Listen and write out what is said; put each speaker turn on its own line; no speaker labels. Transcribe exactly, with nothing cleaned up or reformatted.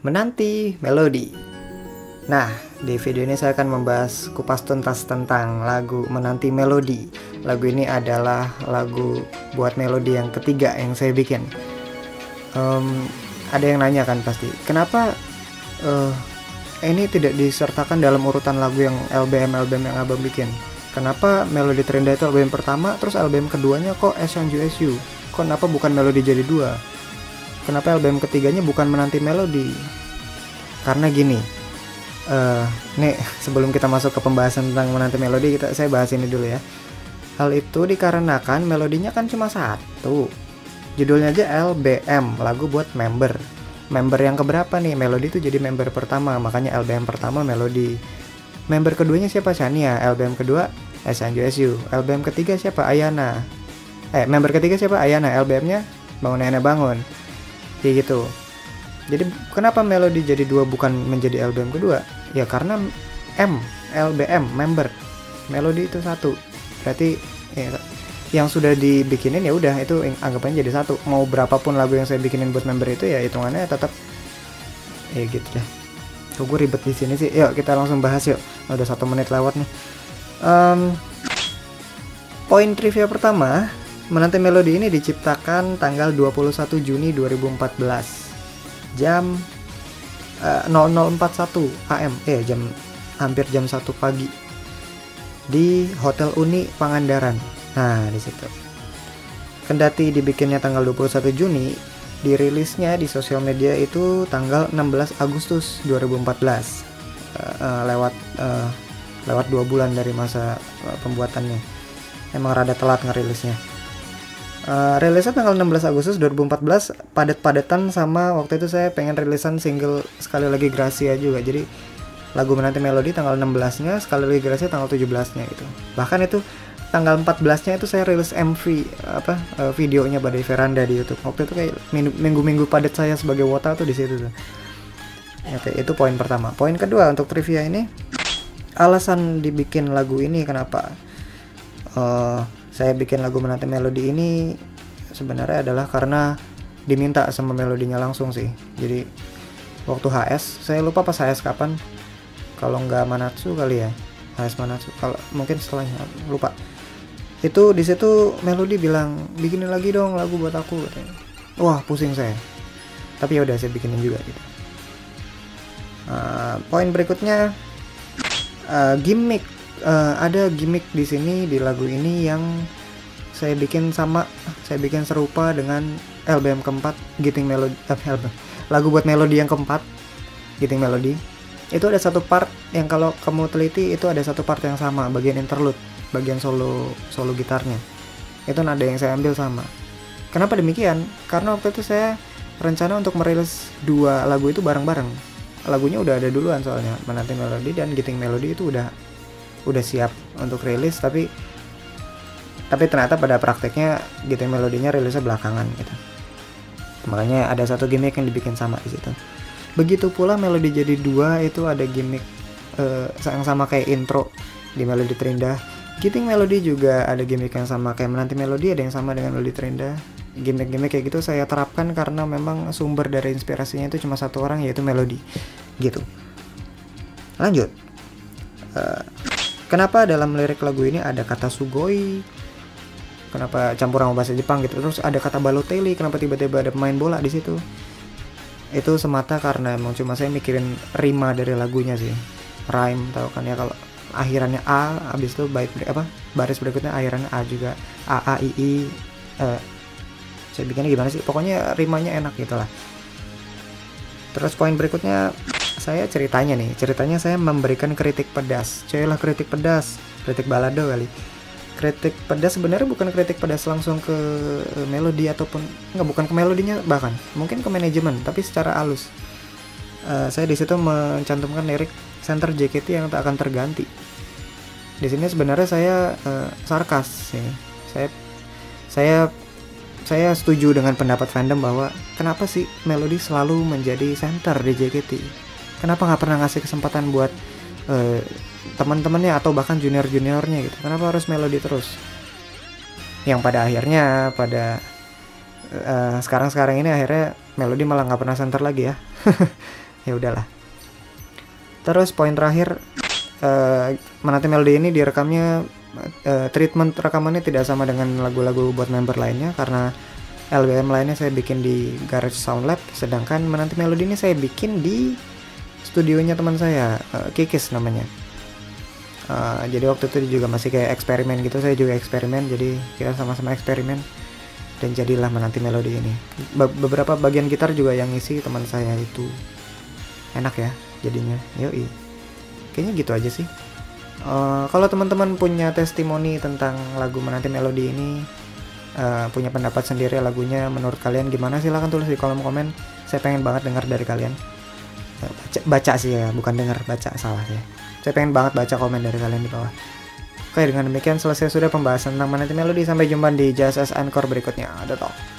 menanti melodi. Nah, di video ini saya akan membahas kupas tuntas tentang lagu Menanti Melodi. Lagu ini adalah lagu buat melodi yang ketiga yang saya bikin. Um, ada yang nanya kan pasti, kenapa uh, ini tidak disertakan dalam urutan lagu yang L B M L B M yang abang bikin? Kenapa Melodi Terindah itu L B M pertama, terus L B M keduanya kok S Sanju S U? Kenapa bukan Melodi Jadi Dua? Kenapa L B M ketiganya bukan Menanti Melodi? Karena gini, uh, nih sebelum kita masuk ke pembahasan tentang Menanti Melodi, kita saya bahas ini dulu ya. Hal itu dikarenakan melodinya kan cuma satu, judulnya aja L B M, lagu buat member. Member yang keberapa nih? Melodi itu jadi member pertama, makanya L B M pertama Melodi. Member keduanya siapa? Shania. L B M kedua S Sanju S U. L B M ketiga siapa? Ayana. Eh, member ketiga siapa? Ayana. L B M-nya Bangun Nenek Bangun. Kayak gitu. Jadi kenapa Melodi Jadi Dua bukan menjadi L B M kedua? Ya karena M, L B M, member. Melodi itu satu. Berarti ya, yang sudah dibikinin ya udah itu anggapannya jadi satu. Mau berapapun lagu yang saya bikinin buat member itu ya hitungannya tetap ya gitu deh. Tuh gue ribet di sini sih. Yuk kita langsung bahas yuk. Udah satu menit lewat nih. Um, poin trivia pertama, Menanti Melodi ini diciptakan tanggal dua puluh satu Juni dua ribu empat belas jam uh, nol nol empat satu A M, eh jam hampir jam satu pagi di Hotel Uni Pangandaran. Nah, di situ. Kendati dibikinnya tanggal dua puluh satu Juni, dirilisnya di sosial media itu tanggal enam belas Agustus dua ribu empat belas. Uh, uh, lewat uh, lewat dua bulan dari masa uh, pembuatannya. Emang rada telat ngerilisnya. Uh, rilisnya tanggal enam belas Agustus dua ribu empat belas, padet-padetan sama waktu itu saya pengen rilisan single Sekali Lagi Gracia juga. Jadi lagu Menanti Melodi tanggal enam belasnya, Sekali Lagi Gracia tanggal tujuh belasnya gitu. Bahkan itu tanggal empat belasnya itu saya rilis M V apa uh, videonya Badai Veranda di YouTube. Waktu itu kayak minggu-minggu padat saya sebagai wota tuh di situ tuh. Oke, itu poin pertama. Poin kedua untuk trivia ini, alasan dibikin lagu ini kenapa uh, saya bikin lagu Menanti Melodi ini sebenarnya adalah karena diminta sama melodinya langsung sih. Jadi waktu H S, saya lupa pas H S kapan. Kalau nggak Manatsu kali ya, H S Manatsu. Kalau mungkin setelahnya lupa. Itu di situ Melodi bilang bikinin lagi dong lagu buat aku. Wah pusing saya. Tapi ya udah saya bikinin juga gitu. Uh, poin berikutnya uh, gimmick. Uh, ada gimmick di sini di lagu ini yang saya bikin sama, saya bikin serupa dengan L B M keempat, Giting Melody, uh, lagu buat melodi yang keempat, Giting Melody. Itu ada satu part yang kalau kamu teliti itu ada satu part yang sama, bagian interlude, bagian solo solo gitarnya. Itu nada yang saya ambil sama. Kenapa demikian? Karena waktu itu saya rencana untuk merilis dua lagu itu bareng-bareng. Lagunya udah ada duluan soalnya, Menanti Melodi dan Giting Melody itu udah udah siap untuk rilis, tapi tapi ternyata pada prakteknya Giting Melodinya rilisnya belakangan gitu. Makanya ada satu gimmick yang dibikin sama di situ. Begitu pula Melodi Jadi Dua itu ada gimmick uh, yang sama kayak intro di Melodi Terindah. Giting Melodi juga ada gimmick yang sama kayak Menanti Melodi, ada yang sama dengan Melodi Terindah. Gimmick-gimmick kayak gitu saya terapkan karena memang sumber dari inspirasinya itu cuma satu orang, yaitu Melodi gitu. Lanjut. Uh, Kenapa dalam lirik lagu ini ada kata sugoi? Kenapa campur sama bahasa Jepang gitu? Terus ada kata balotelli, kenapa tiba-tiba ada pemain bola di situ? Itu semata karena emang cuma saya mikirin rima dari lagunya sih. Rhyme, tahu kan ya, kalau akhirannya A, habis itu bait apa? Baris berikutnya akhirannya A juga. A A I I. Eh, saya bikinnya gimana sih? Pokoknya rimanya enak gitu lah. Terus poin berikutnya, saya ceritanya nih, ceritanya saya memberikan kritik pedas. Coyolah kritik pedas, kritik balado kali. Kritik pedas sebenarnya bukan kritik pedas langsung ke melodi ataupun enggak, bukan ke melodinya, bahkan mungkin ke manajemen, tapi secara halus. Uh, saya di situ mencantumkan lirik Center J K T yang tak akan terganti. Di sini sebenarnya saya uh, sarkas sih. Saya saya saya setuju dengan pendapat fandom bahwa kenapa sih Melodi selalu menjadi center di J K T? Kenapa nggak pernah ngasih kesempatan buat uh, teman-temannya atau bahkan junior-juniornya gitu? Kenapa harus Melodi terus? Yang pada akhirnya pada uh, sekarang-sekarang ini akhirnya Melodi malah nggak pernah center lagi ya. ya udahlah. Terus poin terakhir, uh, Menanti Melodi ini direkamnya uh, treatment rekamannya tidak sama dengan lagu-lagu buat member lainnya, karena L B M lainnya saya bikin di Garage Sound Lab, sedangkan Menanti Melodi ini saya bikin di studionya teman saya, uh, Kikis namanya. Uh, jadi waktu itu juga masih kayak eksperimen gitu, saya juga eksperimen, jadi kita sama-sama eksperimen dan jadilah Menanti Melodi ini. Be beberapa bagian gitar juga yang ngisi teman saya itu, enak ya jadinya. Yoi, kayaknya gitu aja sih. Uh, kalau teman-teman punya testimoni tentang lagu Menanti Melodi ini, uh, punya pendapat sendiri lagunya, menurut kalian gimana, silahkan tulis di kolom komen. Saya pengen banget dengar dari kalian. Uh, baca, baca sih ya, bukan dengar, baca, salah ya. Saya pengen banget baca komen dari kalian di bawah. Oke, dengan demikian selesai sudah pembahasan tentang Menanti Melodi. Sampai jumpa di Just As Encore berikutnya. Ada toh.